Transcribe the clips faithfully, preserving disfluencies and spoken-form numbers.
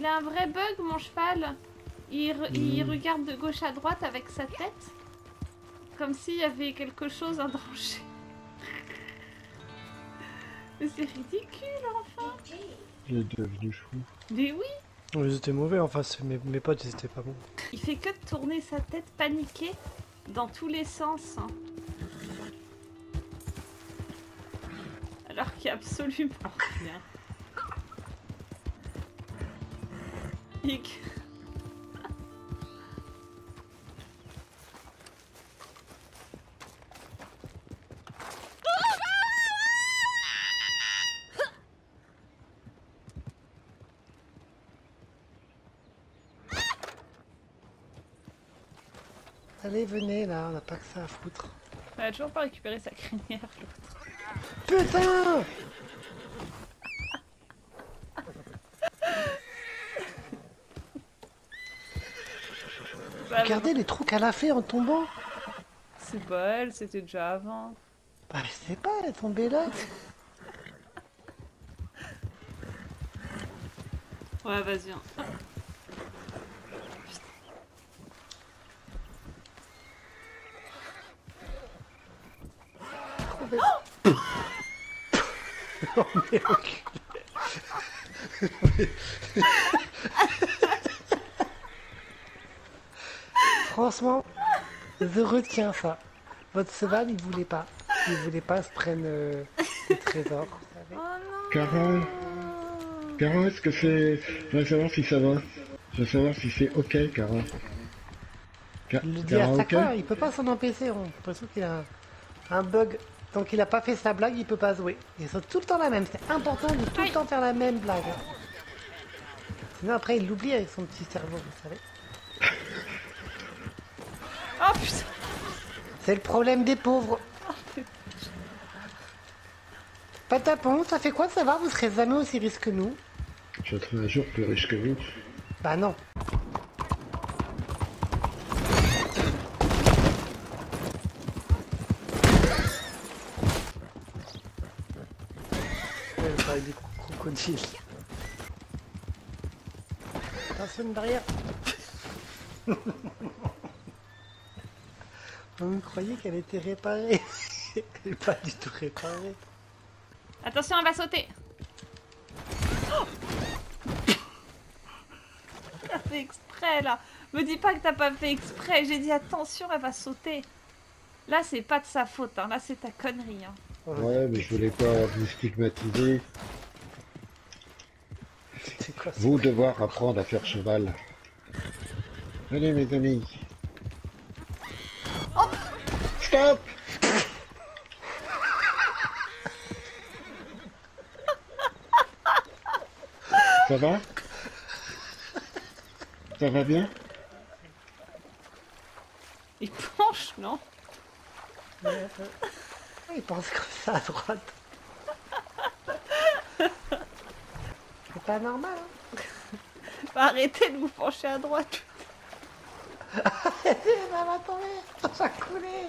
il a un vrai bug, mon cheval. Il, re mmh. il regarde de gauche à droite avec sa tête. Comme s'il y avait quelque chose, un danger. Mais c'est ridicule, enfin. Il est devenu fou. Mais oui. Ils étaient mauvais en face, mes, mes potes ils étaient pas bons. Il fait que de tourner sa tête paniquée dans tous les sens. Hein. Alors qu'il n'y a absolument rien. Hic. Allez, venez là, on n'a pas que ça à foutre. Elle a toujours pas récupéré sa crinière, l'autre. Putain! Regardez les trous qu'elle a fait en tombant. C'est pas elle, c'était déjà avant. Bah je sais pas, elle est tombée là. Ouais, vas-y. Hein. Oh oh mais franchement, je retiens ça. Votre cheval, il voulait pas. Il voulait pas se prendre euh, le trésor. Oh non. Cara, Cara, est-ce que c'est... Je veux savoir si ça va. Je veux savoir si c'est ok, Cara. Ca Il le dit Cara, à chaque okay fois, il peut pas s'en empêcher. On a l'impression qu'il a un, un bug. Tant qu'il a pas fait sa blague, il peut pas jouer. Ils sont tout le temps la même. C'est important de tout le temps faire la même blague. Sinon après il l'oublie avec son petit cerveau, vous savez. Oh putain. C'est le problème des pauvres. Patapon, ça fait quoi de savoir vous serez jamais aussi riche que nous? Je serai un jour plus riche que vous. Bah non. Avec des crocodiles. Attention, une barrière. On croyait qu'elle était réparée. Elle n'est pas du tout réparée. Attention, elle va sauter. Oh, t'as fait exprès là. Me dis pas que t'as pas fait exprès. J'ai dit attention, elle va sauter. Là, c'est pas de sa faute. Hein. Là, c'est ta connerie. Hein. Ouais, mais je voulais pas vous stigmatiser. Quoi, vous devoir apprendre à faire cheval. Allez, mes amis. Oh. Stop. Ça va? Ça va bien? Il penche, non? euh, Il pense comme ça à droite. C'est pas normal, hein? Bah, arrêtez de vous pencher à droite. Arrêtez, ça va tomber, ça va couler.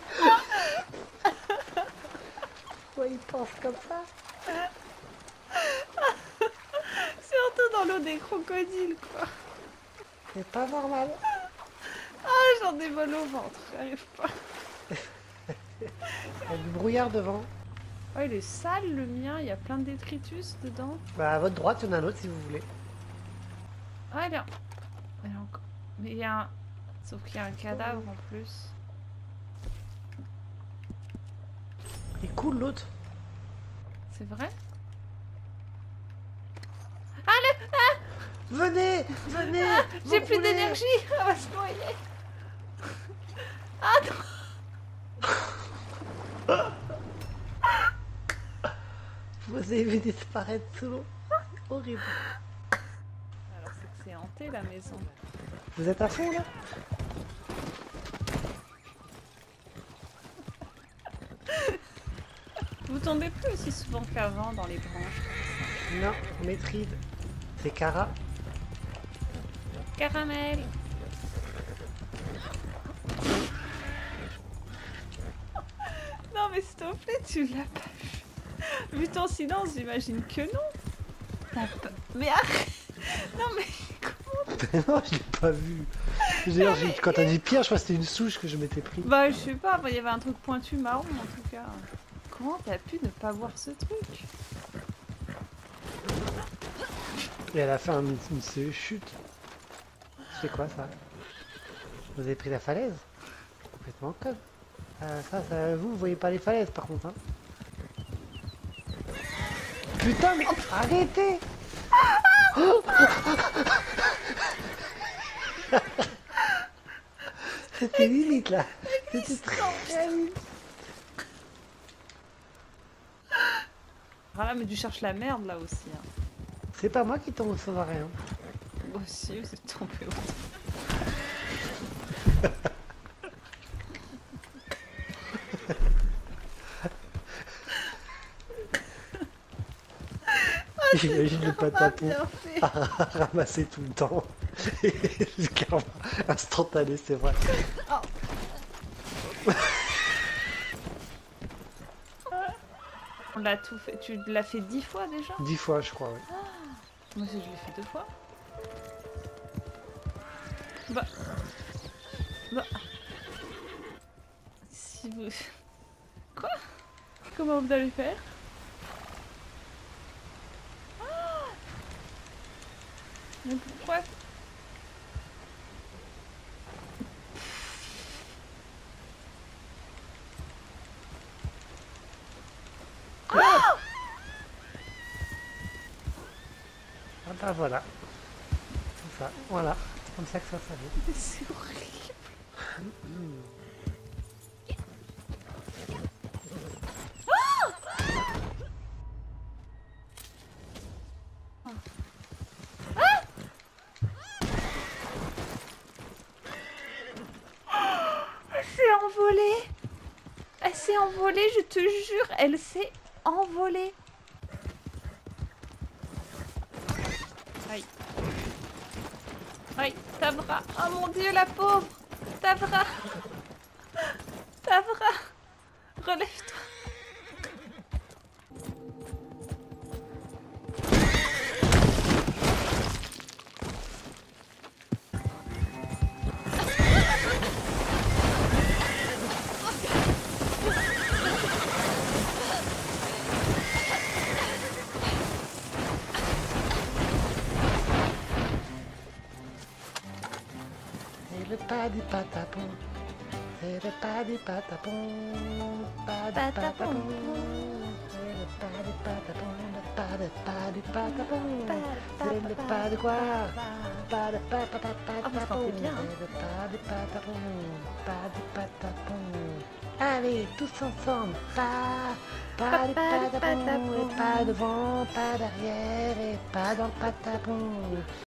Pourquoi il pense comme ça? Surtout dans l'eau des crocodiles, quoi. C'est pas normal. Ah, j'en ai mal au ventre, j'arrive pas. Il y a du brouillard devant. Oh, il est sale, le mien, il y a plein de détritus dedans. Bah à votre droite, il y en a un autre si vous voulez. Ah, il y a... il y a encore... Mais il y a un... Sauf qu'il y a un cadavre en plus. Il coule l'autre. C'est vrai? Allez, ah, venez, venez. Ah, j'ai plus d'énergie, elle va se noyer. Ah non. Vous avez vu disparaître sous l'eau. Horrible. Alors c'est que c'est hanté la maison. Vous êtes à fond là? Vous tombez plus aussi souvent qu'avant dans les branches. Non, maîtrise. C'est Cara. Caramel. Non mais s'il te plaît, tu l'as pas vu. Vu ton silence, j'imagine que non. T'as pas... Mais arrête. Non mais quoi? Non, je l'ai pas vu. D'ailleurs, j'ai- quand t'as dit pierre, je crois que c'était une souche que je m'étais pris. Bah, je sais pas, il y avait un truc pointu marron en tout cas. Comment t'as pu ne pas voir ce truc? Et elle a fait un, une, une chute. C'est quoi ça? Vous avez pris la falaise? Complètement con. Euh, ça, ça, vous, vous voyez pas les falaises par contre. Hein. Putain, mais arrêtez! C'était limite là. C'était très limite. Ah là, mais tu cherches la merde là aussi. Hein. C'est pas moi qui tombe au sauvaret. Hein. Moi aussi, vous êtes tombé au J'imagine le patapon bien fait. à ramasser tout le temps. Le karma instantané, c'est vrai. Oh. On l'a tout fait. Tu l'as fait dix fois déjà? Dix fois, je crois, oui. Moi aussi, je l'ai fait deux fois. Bah. Bah. Si vous. Quoi? Comment vous allez faire? Ah, mais pourquoi? Ah, Ah bah voilà. C'est ça, voilà. C'est comme ça que ça s'arrête. c'est horrible. Elle s'est envolée. Elle s'est envolée, je te jure, elle s'est envolée. Aïe. Aïe, Tavra. Oh mon dieu, la pauvre. Tavra. Tavra. Relève-toi. C'est le pas du patapon. C'est le pas du patapon. Pas du patapon. C'est le pas du patapon. Le pas de pas du patapon. C'est le pas de quoi? Pas de pas pas pas Ah, vous patapon. chantez bien, hein. C'est le pas du patapon. Pas du patapon. Allez, tous ensemble. Pas, pas du patapon. Et pas devant, pas derrière. Et pas dans le patapon.